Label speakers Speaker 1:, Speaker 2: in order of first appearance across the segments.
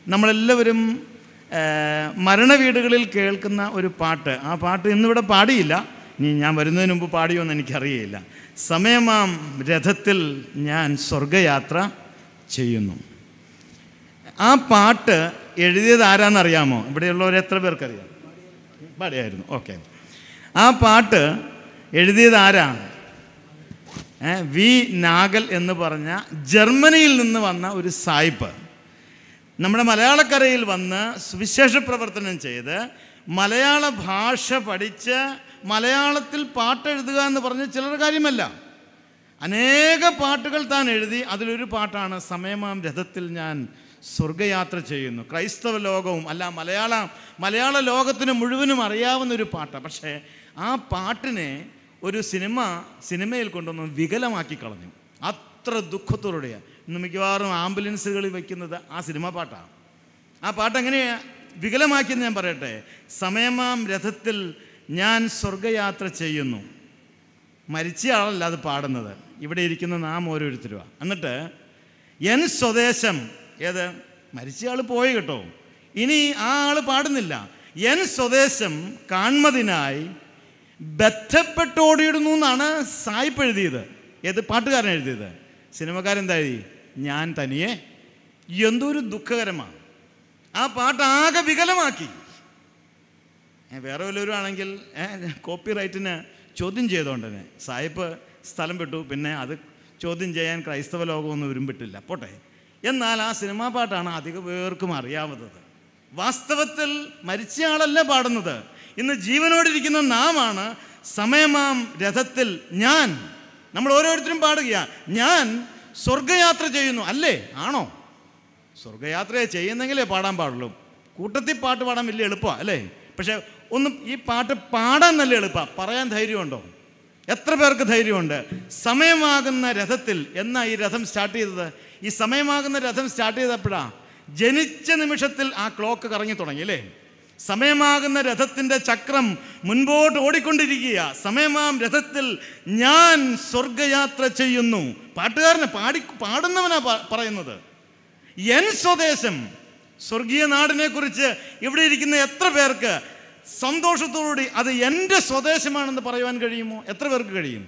Speaker 1: നമ്മളെല്ലാവരും മരണവീടുകളിൽ കേൾക്കുന്ന ഒരു പാട്ട്. ആ പാട്ട് ഇന്നിവിടെ പാടിയില്ല, ഇനി ഞാൻ വരുന്നതിന് മുമ്പ് പാടിയോ എന്ന് എനിക്കറിയില്ല. സമയമാം രഥത്തിൽ ഞാൻ സ്വർഗയാത്ര ചെയ്യുന്നു. ആ പാട്ട് എഴുതിയത് ആരാന്നറിയാമോ? ഇവിടെയുള്ളവർ എത്ര പേർക്കറിയാം? പാടിയായിരുന്നു. ഓക്കെ. ആ പാട്ട് എഴുതിയത് ആരാ? വി നാഗൽ എന്ന് പറഞ്ഞ ജർമ്മനിയിൽ നിന്ന് വന്ന ഒരു സായിപ്പ് നമ്മുടെ മലയാളക്കരയിൽ വന്ന് സുവിശേഷ പ്രവർത്തനം ചെയ്ത് മലയാള ഭാഷ പഠിച്ച് മലയാളത്തിൽ പാട്ടെഴുതുക എന്ന് പറഞ്ഞ ചിലരുടെ കാര്യമല്ല. അനേക പാട്ടുകൾ താൻ എഴുതി. അതിലൊരു പാട്ടാണ് സമയമാം രഥത്തിൽ ഞാൻ സ്വർഗയാത്ര ചെയ്യുന്നു. ക്രൈസ്തവ ലോകവും അല്ല മലയാള ലോകത്തിന് മുഴുവനും അറിയാവുന്നൊരു പാട്ടാണ്. പക്ഷേ ആ പാട്ടിനെ ഒരു സിനിമയിൽ കൊണ്ടുവന്ന് വികലമാക്കി കളഞ്ഞു. അത്ര ദുഃഖത്തോടെയാണ് ഇന്ന് മിക്കവാറും ആംബുലൻസുകളിൽ വയ്ക്കുന്നത് ആ സിനിമ പാട്ടാണ്. ആ പാട്ട് എങ്ങനെയാണ് വികലമാക്കിയെന്ന് ഞാൻ പറയട്ടെ. സമയമാം രഥത്തിൽ ഞാൻ സ്വർഗയാത്ര ചെയ്യുന്നു. മരിച്ച ആളല്ല അത് പാടുന്നത്, ഇവിടെ ഇരിക്കുന്ന നാം ഓരോരുത്തരുമാണ്. എന്നിട്ട് എൻ സ്വദേശം, ഏത് മരിച്ച ആൾ പോയി കേട്ടോ, ഇനി ആ ആൾ പാടുന്നില്ല. എൻ സ്വദേശം കാൺമതിനായി ബന്ധപ്പെട്ടോടിയിടുന്നു എന്നാണ് സായിപ്പ് എഴുതിയത്. ഏത് പാട്ടുകാരൻ എഴുതിയത്? സിനിമക്കാരെന്താ എഴുതി? ഞാൻ തനിയെ. എന്തൊരു ദുഃഖകരമാണ്. ആ പാട്ട് ആകെ വികലമാക്കി. വേറെ വല്ലവരും ആണെങ്കിൽ കോപ്പി റൈറ്റിന് ചോദ്യം ചെയ്തുകൊണ്ട് തന്നെ സായിപ്പ് സ്ഥലം വിട്ടു. പിന്നെ അത് ചോദ്യം ചെയ്യാൻ ക്രൈസ്തവ ലോകമൊന്നും ഉരുമ്പിട്ടില്ല, പോട്ടെ. എന്നാൽ ആ സിനിമാ പാട്ടാണ് അധിക പേർക്കും അറിയാവുന്നത്. വാസ്തവത്തിൽ മരിച്ചയാളല്ല പാടുന്നത്. ഇന്ന് ജീവനോടിരിക്കുന്ന നാമാണ് സമയമാം രഥത്തിൽ ഞാൻ. നമ്മൾ ഓരോരുത്തരും പാടുകയാണ്, ഞാൻ സ്വർഗയാത്ര ചെയ്യുന്നു. അല്ലേ? ആണോ? സ്വർഗയാത്ര ചെയ്യുന്നെങ്കിലേ പാടാൻ പാടുള്ളൂ. കൂട്ടത്തിൽ പാട്ട് പാടാൻ വലിയ എളുപ്പമാണ് അല്ലേ? പക്ഷേ ഈ പാട്ട് പാടാൻ നല്ല എളുപ്പമാണ്. പറയാൻ ധൈര്യമുണ്ടോ? എത്ര പേർക്ക് ധൈര്യമുണ്ട്? സമയമാകുന്ന രഥത്തിൽ എന്നാ ഈ രഥം സ്റ്റാർട്ട് ചെയ്തത്? ഈ സമയമാകുന്ന രഥം സ്റ്റാർട്ട് ചെയ്തപ്പോഴാണ് ജനിച്ച നിമിഷത്തിൽ ആ ക്ലോക്ക് കറങ്ങി തുടങ്ങി അല്ലേ? സമയമാകുന്ന രഥത്തിൻ്റെ ചക്രം മുൻപോട്ട് ഓടിക്കൊണ്ടിരിക്കുക. സമയമാം രഥത്തിൽ ഞാൻ സ്വർഗയാത്ര ചെയ്യുന്നു. പാട്ടുകാരനെ പാടുന്നവനാ പറയുന്നത്. എൻ സ്വദേശം, സ്വർഗീയ നാടിനെ കുറിച്ച് ഇവിടെ ഇരിക്കുന്ന എത്ര പേർക്ക് സന്തോഷത്തോടുകൂടി അത് എൻ്റെ സ്വദേശമാണെന്ന് പറയുവാൻ കഴിയുമോ? എത്ര പേർക്ക് കഴിയും?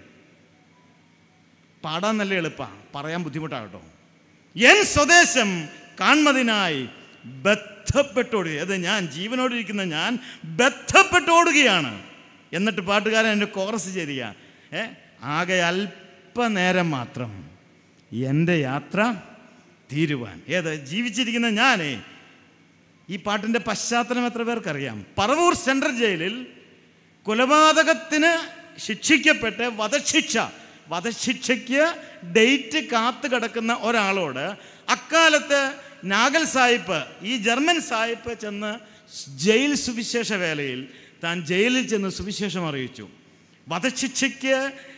Speaker 1: പാടാൻ നല്ല എളുപ്പമാണ്, പറയാൻ ബുദ്ധിമുട്ടാകട്ടോ. എൻ സ്വദേശം കാൺമതിനായി ബന്ധപ്പെട്ടോടുക. അത് ഞാൻ ജീവനോടിരിക്കുന്ന ഞാൻ ബന്ധപ്പെട്ടോടുകയാണ്. എന്നിട്ട് പാട്ടുകാരൻ എൻ്റെ കോറസ് ചേരുക, ആകെ അല്പനേരം മാത്രം എൻ്റെ യാത്ര തീരുവാൻ. ഏത് ജീവിച്ചിരിക്കുന്ന ഞാനേ. ഈ പാട്ടിൻ്റെ പശ്ചാത്തലം എത്ര പേർക്കറിയാം? പറവൂർ സെൻട്രൽ ജയിലിൽ കൊലപാതകത്തിന് ശിക്ഷിക്കപ്പെട്ട് വധശിക്ഷയ്ക്ക് ഡേറ്റ് കാത്തു കിടക്കുന്ന ഒരാളോട് അക്കാലത്ത് നാഗൽ സായിപ്പ്, ഈ ജർമ്മൻ സായിപ്പ് ചെന്ന് ജയിൽ സുവിശേഷ വേലയിൽ താൻ ജയിലിൽ ചെന്ന് സുവിശേഷം അറിയിച്ചു. വധശിക്ഷയ്ക്ക്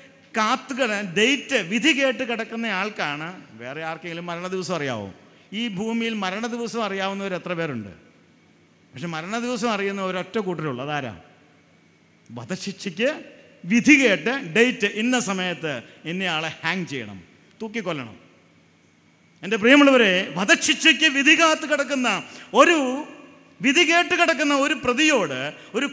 Speaker 1: ഡേറ്റ് വിധി കേട്ട് കിടക്കുന്ന ആൾക്കാണ്. വേറെ ആർക്കെങ്കിലും മരണ ദിവസം അറിയാവോ? ഈ ഭൂമിയിൽ മരണ ദിവസം അറിയാവുന്നവർ എത്ര പേരുണ്ട്? പക്ഷെ മരണ ദിവസം അറിയുന്ന ഒരൊറ്റ കൂട്ടരുള്ളൂ. അതാരാ? വധശിക്ഷയ്ക്ക് വിധി കേട്ട് ഡേറ്റ്, ഇന്ന സമയത്ത് ഇന്നയാളെ ഹാങ് ചെയ്യണം, തൂക്കിക്കൊല്ലണം. എൻ്റെ പ്രിയമുള്ളവരെ, വധശിക്ഷയ്ക്ക് വിധി കാത്ത് കിടക്കുന്ന വിധി കേട്ട് കിടക്കുന്ന ഒരു പ്രതിയോട്, ഒരു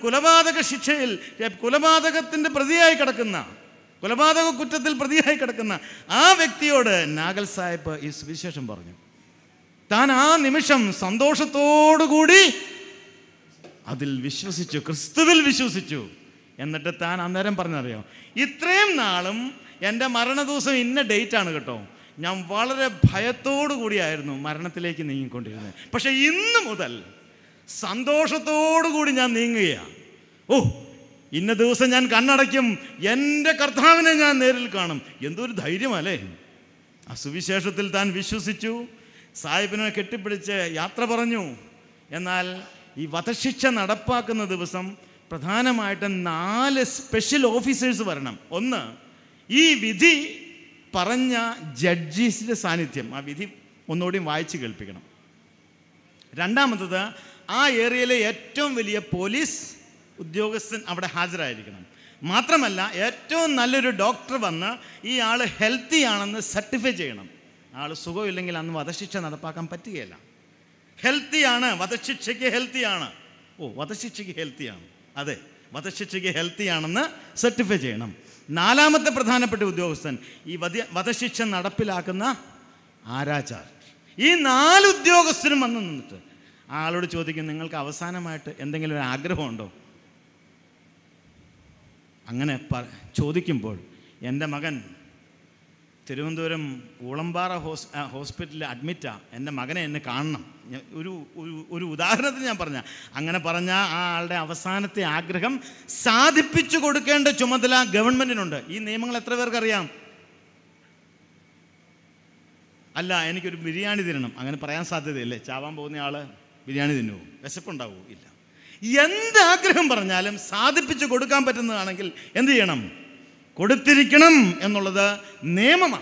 Speaker 1: കൊലപാതകത്തിൻ്റെ പ്രതിയായി കിടക്കുന്ന, കൊലപാതക കുറ്റത്തിൽ പ്രതിയായി കിടക്കുന്ന ആ വ്യക്തിയോട് നാഗൽ സാഹിബ് ഈ സുവിശേഷം പറഞ്ഞു. താൻ ആ നിമിഷം സന്തോഷത്തോടുകൂടി അതിൽ വിശ്വസിച്ചു, ക്രിസ്തുവിൽ വിശ്വസിച്ചു. എന്നിട്ട് താൻ അന്നേരം പറഞ്ഞറിയോ, ഇത്രയും നാളും എൻ്റെ മരണദിവസം ഇന്ന ഡേറ്റാണ് കേട്ടോ, ഞാൻ വളരെ ഭയത്തോടു കൂടിയായിരുന്നു മരണത്തിലേക്ക് നീങ്ങിക്കൊണ്ടിരുന്നത്. പക്ഷെ ഇന്ന് മുതൽ സന്തോഷത്തോടു കൂടി ഞാൻ നീങ്ങുകയാണ്. ഇന്ന ദിവസം ഞാൻ കണ്ണടയ്ക്കും, എൻ്റെ കർത്താവിനെ ഞാൻ നേരിൽ കാണും. എന്തൊരു ധൈര്യമല്ലേ! ആ സുവിശേഷത്തിൽ താൻ വിശ്വസിച്ചു, സാഹിബിനെ കെട്ടിപ്പിടിച്ച് യാത്ര പറഞ്ഞു. എന്നാൽ ഈ വധശിക്ഷ നടപ്പാക്കുന്ന ദിവസം പ്രധാനമായിട്ടും 4 സ്പെഷ്യൽ ഓഫീസേഴ്സ് വരണം. ഒന്ന്, ഈ വിധി പറഞ്ഞ ജഡ്ജീസിൻ്റെ സാന്നിധ്യം, ആ വിധി ഒന്നുകൂടി വായിച്ച് കേൾപ്പിക്കണം. രണ്ടാമത്തത്, ആ ഏരിയയിലെ ഏറ്റവും വലിയ പോലീസ് ഉദ്യോഗസ്ഥൻ അവിടെ ഹാജരായിരിക്കണം. മാത്രമല്ല ഏറ്റവും നല്ലൊരു ഡോക്ടർ വന്ന് ഈ ആൾ ഹെൽത്തി ആണെന്ന് സർട്ടിഫൈ ചെയ്യണം. ആൾ സുഖമില്ലെങ്കിൽ അന്ന് വധശിക്ഷ നടപ്പാക്കാൻ പറ്റുകയില്ല. ഹെൽത്തിയാണ്, വധശിക്ഷയ്ക്ക് ഹെൽത്തിയാണ്. വധശിക്ഷയ്ക്ക് ഹെൽത്തിയാണ്. അതെ, വധശിക്ഷയ്ക്ക് ഹെൽത്തിയാണെന്ന് സർട്ടിഫൈ ചെയ്യണം. 4ാമത്തെ പ്രധാനപ്പെട്ട ഉദ്യോഗസ്ഥൻ ഈ വധശിക്ഷ നടപ്പിലാക്കുന്ന ആരാച്ചാർ. ഈ 4 ഉദ്യോഗസ്ഥരും വന്ന് നിന്നിട്ട് ആളോട് ചോദിക്കും, നിങ്ങൾക്ക് അവസാനമായിട്ട് എന്തെങ്കിലും ഒരു ആഗ്രഹമുണ്ടോ? അങ്ങനെ ചോദിക്കുമ്പോൾ എൻ്റെ മകൻ തിരുവനന്തപുരം ഊളമ്പാറ ഹോസ്പിറ്റലിൽ അഡ്മിറ്റാണ്, എൻ്റെ മകനെ എന്നെ കാണണം. ഒരു ഉദാഹരണത്തിന് ഞാൻ അങ്ങനെ പറഞ്ഞ ആ ആളുടെ അവസാനത്തെ ആഗ്രഹം സാധിപ്പിച്ചു കൊടുക്കേണ്ട ചുമതല ഗവൺമെൻറ്റിനുണ്ട്. ഈ നിയമങ്ങൾ എത്ര പേർക്കറിയാം? അല്ല, എനിക്കൊരു ബിരിയാണി തിന്നണം, അങ്ങനെ പറയാൻ സാധ്യതയില്ലേ? ചാവാൻ പോകുന്ന ആൾ ബിരിയാണി തിന്നുമോ? വിശപ്പുണ്ടാവുമോ? ഇല്ല. എന്താഗ്രഹം പറഞ്ഞാലും സാധിപ്പിച്ചു കൊടുക്കാൻ പറ്റുന്നതാണെങ്കിൽ എന്ത് ചെയ്യണം? കൊടുത്തിരിക്കണം എന്നുള്ളത് നിയമമാണ്.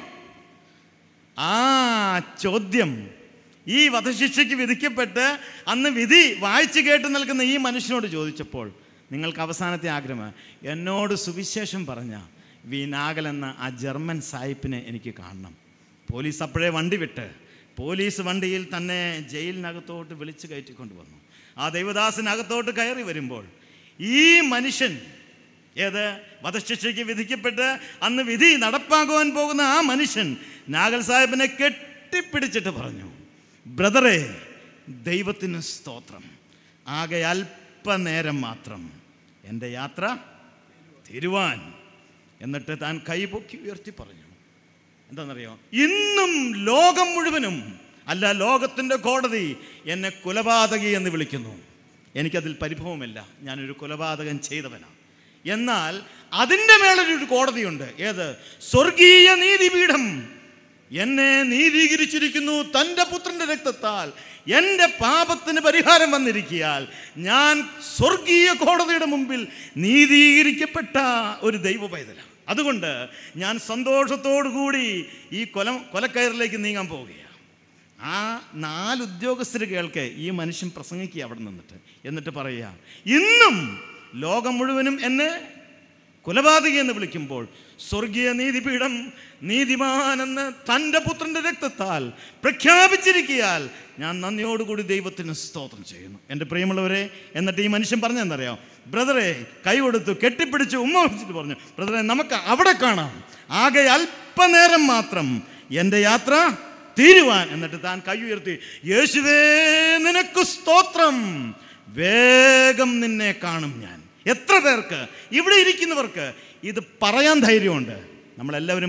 Speaker 1: ആ ചോദ്യം ഈ വധശിക്ഷയ്ക്ക് വിധിക്കപ്പെട്ട് അന്ന് വിധി വായിച്ചു കേട്ട് നിൽക്കുന്ന ഈ മനുഷ്യനോട് ചോദിച്ചപ്പോൾ, നിങ്ങൾക്ക് അവസാനത്തെ ആഗ്രഹം എന്നോട് സുവിശേഷം പറഞ്ഞ വിനാഗൽ എന്ന ആ ജർമ്മൻ സായിപ്പിനെ എനിക്ക് കാണണം. പോലീസ് അപ്പോഴേ വണ്ടി വിട്ട് പോലീസ് വണ്ടിയിൽ തന്നെ ജയിലിനകത്തോട്ട് വിളിച്ചു കയറ്റിക്കൊണ്ട് വന്നു. ആ ദൈവദാസനകത്തോട്ട് കയറി വരുമ്പോൾ ഈ മനുഷ്യൻ വധശിക്ഷയ്ക്ക് വിധിക്കപ്പെട്ട് അന്ന് വിധി നടപ്പാക്കുവാൻ പോകുന്ന ആ മനുഷ്യൻ നാഗൽ സാഹിബിനെ കെട്ടിപ്പിടിച്ചിട്ട് പറഞ്ഞു, ബ്രദറെ, ദൈവത്തിന് സ്തോത്രം, ആകെ അല്പനേരം മാത്രം എൻ്റെ യാത്ര തീരുവാൻ. എന്നിട്ട് താൻ കൈപൊക്കി ഉയർത്തി പറഞ്ഞു, എന്താണെന്നറിയോ? ഇന്നും ലോകം മുഴുവനും, അല്ല ലോകത്തിൻ്റെ കോടതി എന്നെ കൊലപാതകി എന്ന് വിളിക്കുന്നു. എനിക്കതിൽ പരിഭവമില്ല, ഞാനൊരു കൊലപാതകം ചെയ്തവനാണ്. എന്നാൽ അതിൻ്റെ മേളൊരു കോടതിയുണ്ട്. സ്വർഗീയ നീതിപീഠം എന്നെ നീതീകരിച്ചിരിക്കുന്നു തൻ്റെ പുത്രൻ്റെ രക്തത്താൽ. എൻ്റെ പാപത്തിന് പരിഹാരം വന്നിരിക്കയാൽ ഞാൻ സ്വർഗീയ കോടതിയുടെ മുമ്പിൽ നീതീകരിക്കപ്പെട്ട ഒരു ദൈവ പൈതലാണ്. അതുകൊണ്ട് ഞാൻ സന്തോഷത്തോടു കൂടി ഈ കൊലക്കയറിലേക്ക് നീങ്ങാൻ പോവുകയാണ്. ആ 4 ഉദ്യോഗസ്ഥർ കേൾക്കെ ഈ മനുഷ്യൻ പ്രസംഗിക്കുക അവിടെ നിന്നിട്ട്. എന്നിട്ട് പറയുക, ഇന്നും ലോകം മുഴുവനും എന്നെ കൊലപാതകി എന്ന് വിളിക്കുമ്പോൾ സ്വർഗീയ നീതിപീഠം നീതിമാനെന്ന് തൻ്റെ പുത്രൻ്റെ രക്തത്താൽ പ്രഖ്യാപിച്ചിരിക്കയാൽ ഞാൻ നന്ദിയോടുകൂടി ദൈവത്തിന് സ്തോത്രം ചെയ്യുന്നു. എൻ്റെ പ്രിയമുള്ളവരെ, എന്നിട്ട് ഈ മനുഷ്യൻ പറഞ്ഞെന്നറിയാം, ബ്രദറെ കൈ കൊടുത്തു കെട്ടിപ്പിടിച്ച് ഉമ്മ വെച്ചിട്ട് പറഞ്ഞു, ബ്രദറെ നമുക്ക് അവിടെ കാണാം, ആകെ അല്പനേരം മാത്രം എൻ്റെ യാത്ര തീരുവാൻ. എന്നിട്ട് താൻ കൈ ഉയർത്തി, യേശുവേ നിനക്ക് സ്തോത്രം, വേഗം നിന്നെ കാണും ഞാൻ. എത്ര പേർക്ക് ഇവിടെ ഇരിക്കുന്നവർക്ക് ഇത് പറയാൻ ധൈര്യമുണ്ട്? നമ്മളെല്ലാവരും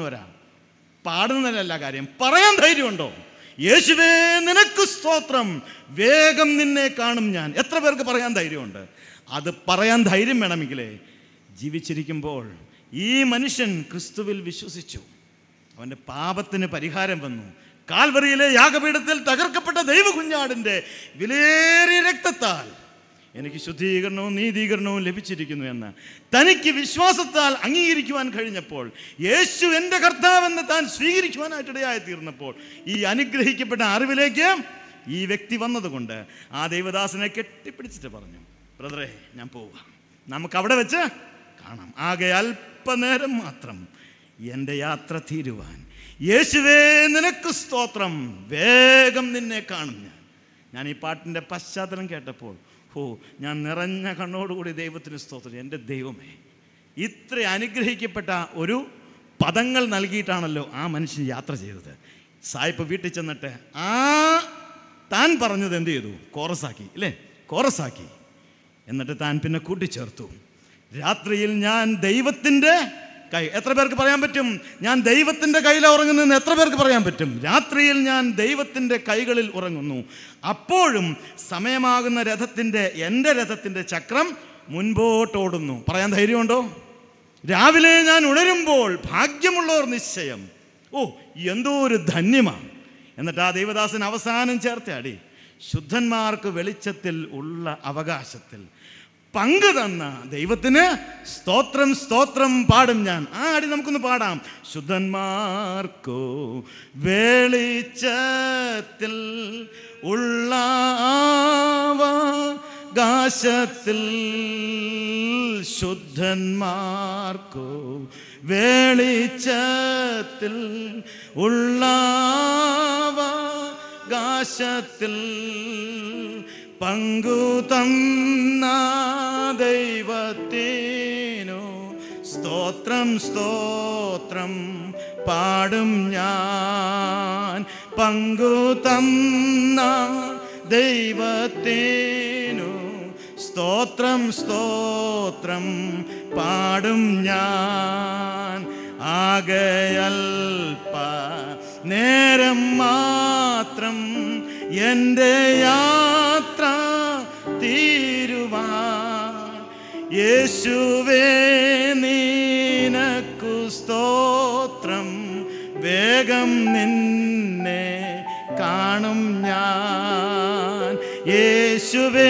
Speaker 1: പാടുന്നതല്ല കാര്യം, പറയാൻ ധൈര്യമുണ്ടോ? യേശുവേ നിനക്ക് സ്തോത്രം, വേഗം നിന്നെ കാണും ഞാൻ. എത്ര പേർക്ക് പറയാൻ ധൈര്യമുണ്ട്? അത് പറയാൻ ധൈര്യം വേണമെങ്കിലേ ജീവിച്ചിരിക്കുമ്പോൾ ഈ മനുഷ്യൻ ക്രിസ്തുവിൽ വിശ്വസിച്ചു, അവൻ്റെ പാപത്തിന് പരിഹാരം വന്നു. കാൽവറിയിലെ യാഗപീഠത്തിൽ തകർക്കപ്പെട്ട ദൈവകുഞ്ഞാടിൻ്റെ വിലയേറിയ രക്തത്താൽ എനിക്ക് ശുദ്ധീകരണവും നീതീകരണവും ലഭിച്ചിരിക്കുന്നു എന്ന് തനിക്ക് വിശ്വാസത്താൽ അംഗീകരിക്കുവാൻ കഴിഞ്ഞപ്പോൾ, യേശു എൻ്റെ കർത്താവെന്ന് താൻ സ്വീകരിക്കുവാനായിട്ടിടയായി തീർന്നപ്പോൾ, ഈ അനുഗ്രഹിക്കപ്പെട്ട അറിവിലേക്ക് ഈ വ്യക്തി വന്നതുകൊണ്ട് ആ ദൈവദാസനെ കെട്ടിപ്പിടിച്ചിട്ട് പറഞ്ഞു, ബ്രദറെ ഞാൻ പോവാം, നമുക്കവിടെ വെച്ച് കാണാം, ആകെ അല്പനേരം മാത്രം എൻ്റെ യാത്ര തീരുവാൻ. യേശുവേ നിനക്ക് സ്തോത്രം, വേഗം നിന്നെ കാണും ഞാൻ. ഈ പാട്ടിൻ്റെ പശ്ചാത്തലം കേട്ടപ്പോൾ ഞാൻ നിറഞ്ഞ കണ്ണോടുകൂടി ദൈവത്തിന് സ്തോത്രം. എൻ്റെ ദൈവമേ, ഇത്ര അനുഗ്രഹിക്കപ്പെട്ട ഒരു പദങ്ങൾ നൽകിയിട്ടാണല്ലോ ആ മനുഷ്യൻ യാത്ര ചെയ്തത്. സായിപ്പ് വീട്ടിൽ ചെന്നിട്ട് താൻ പറഞ്ഞത് എന്ത് ചെയ്തു? കോറസാക്കി. എന്നിട്ട് താൻ പിന്നെ കൂട്ടിച്ചേർത്തു, രാത്രിയിൽ ഞാൻ ദൈവത്തിൻ്റെ കൈ. എത്ര പേർക്ക് പറയാൻ പറ്റും ഞാൻ ദൈവത്തിൻ്റെ കയ്യിൽ ഉറങ്ങുന്നതെന്ന്? എത്ര പേർക്ക് പറയാൻ പറ്റും? രാത്രിയിൽ ഞാൻ ദൈവത്തിൻ്റെ കൈകളിൽ ഉറങ്ങുന്നു. അപ്പോഴും സമയമാകുന്ന എൻ്റെ രഥത്തിൻ്റെ ചക്രം മുൻപോട്ടോടുന്നു. പറയാൻ ധൈര്യമുണ്ടോ? രാവിലെ ഞാൻ ഉണരുമ്പോൾ ഭാഗ്യമുള്ളവർ നിശ്ചയം. എന്തോ ഒരു ധന്യമാണ്. എന്നിട്ട് ആ ദൈവദാസൻ അവസാനം ചേർത്താടി, ശുദ്ധന്മാർക്ക് വെളിച്ചത്തിൽ ഉള്ള അവകാശത്തിൽ പങ്ക് തന്ന ദൈവത്തിന് സ്തോത്രം സ്തോത്രം പാടും ഞാൻ. ആ അടി നമുക്കൊന്ന് പാടാം. ശുദ്ധന്മാർക്കോ വെളിച്ചത്തിൽ ഉള്ള അവകാശത്തിൽ, ശുദ്ധന്മാർക്കോ വെളിച്ചത്തിൽ ഉള്ള അവകാശത്തിൽ പങ്കു തന്ന ദൈവത്തിനു സ്തോത്രം സ്തോത്രം പാടും ഞാൻ. പങ്കു തന്ന ദൈവത്തിനു സ്തോത്രം സ്തോത്രം പാടും ഞാൻ. ആകയൽപ്പ നേരം മാത്രം എൻ്റെ യാത്ര തീരുവാൻ യേശുവേ നിനക്കു സ്തോത്രം. വേഗം നിന്നെ കാണും ഞാൻ. യേശുവേ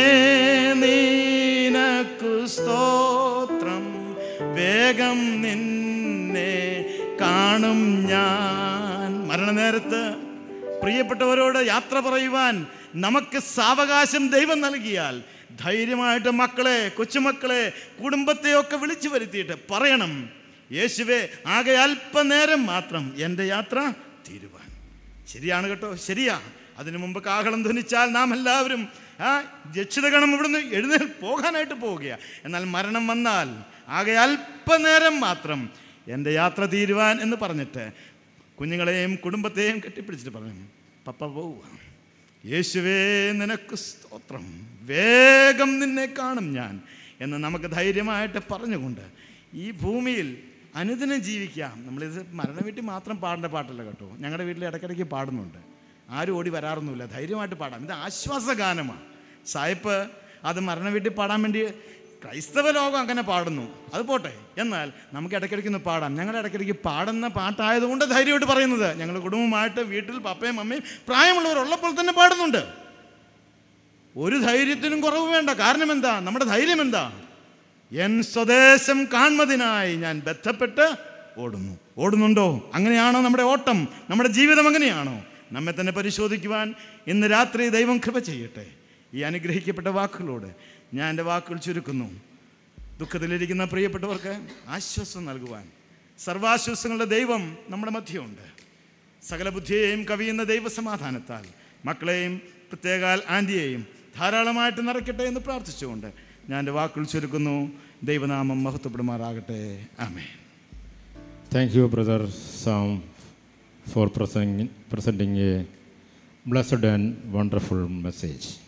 Speaker 1: നിനക്കു സ്തോത്രം. വേഗം നിന്നെ കാണും ഞാൻ. മരണനേരത്ത് പ്രിയപ്പെട്ടവരോട് യാത്ര പറയുവാൻ നമുക്ക് സാവകാശം ദൈവം നൽകിയാൽ ധൈര്യമായിട്ട് മക്കളെ, കൊച്ചുമക്കളെ, കുടുംബത്തെയൊക്കെ വിളിച്ചു വരുത്തിയിട്ട് പറയണം, യേശുവേ ആകെ അല്പനേരം മാത്രം എൻ്റെ യാത്ര തീരുവാൻ. ശരിയാണ് കേട്ടോ, ശരിയാ. അതിനു മുമ്പ് കാഹളം ധ്വനിച്ചാൽ നാം എല്ലാവരും രക്ഷിതഗണം ഇവിടുന്ന് പോകാനായിട്ട് പോവുകയാണ്. എന്നാൽ മരണം വന്നാൽ ആകെ അല്പനേരം മാത്രം എൻ്റെ യാത്ര തീരുവാൻ എന്ന് പറഞ്ഞിട്ട് കുഞ്ഞുങ്ങളെയും കുടുംബത്തെയും കെട്ടിപ്പിടിച്ചിട്ട് പറഞ്ഞു, പപ്പ പോവുക. യേശുവേ നിനക്ക് സ്തോത്രം. വേഗം നിന്നെ കാണും ഞാൻ എന്ന് നമുക്ക് ധൈര്യമായിട്ട് പറഞ്ഞുകൊണ്ട് ഈ ഭൂമിയിൽ അനുദിനം ജീവിക്കാം. നമ്മളിത് മരണ വീട്ടിൽ മാത്രം പാടേണ്ട പാട്ടല്ല കേട്ടോ. ഞങ്ങളുടെ വീട്ടിൽ ഇടയ്ക്കിടയ്ക്ക് പാടുന്നുണ്ട്. ആരും ഓടി വരാറൊന്നുമില്ല. ധൈര്യമായിട്ട് പാടാം. ഇത് ആശ്വാസഗാനമാണ്. സായിപ്പ് അത് മരണ വീട്ടിൽ പാടാൻ വേണ്ടി ക്രൈസ്തവ ലോകം അങ്ങനെ പാടുന്നു, അത് പോട്ടെ. എന്നാൽ നമുക്ക് ഇടയ്ക്കിടയ്ക്കൊന്ന് പാടാം. ഞങ്ങളുടെ ഇടയ്ക്കിടയ്ക്ക് പാടുന്ന പാട്ടായതുകൊണ്ട് ധൈര്യമായിട്ട് പറയുന്നത്. ഞങ്ങൾ കുടുംബമായിട്ട് വീട്ടിൽ പപ്പയും അമ്മയും പ്രായമുള്ളവരുള്ളപ്പോൾ തന്നെ പാടുന്നുണ്ട്. ഒരു ധൈര്യത്തിനും കുറവ് വേണ്ട. കാരണം എന്താ? നമ്മുടെ ധൈര്യം എന്താ? എൻ സ്വദേശം കാൺമതിനായി ഞാൻ ബന്ധപ്പെട്ട് ഓടുന്നു. ഓടുന്നുണ്ടോ? അങ്ങനെയാണോ നമ്മുടെ ഓട്ടം? നമ്മുടെ ജീവിതം അങ്ങനെയാണോ? നമ്മെ തന്നെ പരിശോധിക്കുവാൻ ഇന്ന് രാത്രി ദൈവം കൃപ ചെയ്യട്ടെ. ഈ അനുഗ്രഹിക്കപ്പെട്ട വാക്കുകളോട് ഞാൻ എൻ്റെ വാക്കുകൾ ചുരുക്കുന്നു. ദുഃഖത്തിലിരിക്കുന്ന പ്രിയപ്പെട്ടവർക്ക് ആശ്വാസം നൽകുവാൻ സർവാശ്വാസങ്ങളുടെ ദൈവം നമ്മുടെ മധ്യമുണ്ട്. സകല ബുദ്ധിയെയും കവിയുന്ന ദൈവസമാധാനത്താൽ മക്കളെയും പ്രത്യേകാൽ ആൻറ്റിയെയും ധാരാളമായിട്ട് നിറയ്ക്കട്ടെ എന്ന് പ്രാർത്ഥിച്ചുകൊണ്ട് ഞാൻ എൻ്റെ വാക്കുകൾ ചുരുക്കുന്നു. ദൈവനാമം മഹത്വപ്പെടുമാറാകട്ടെ. ആമേൻ.
Speaker 2: Thank you, Brother Sam, for presenting a blessed and wonderful message.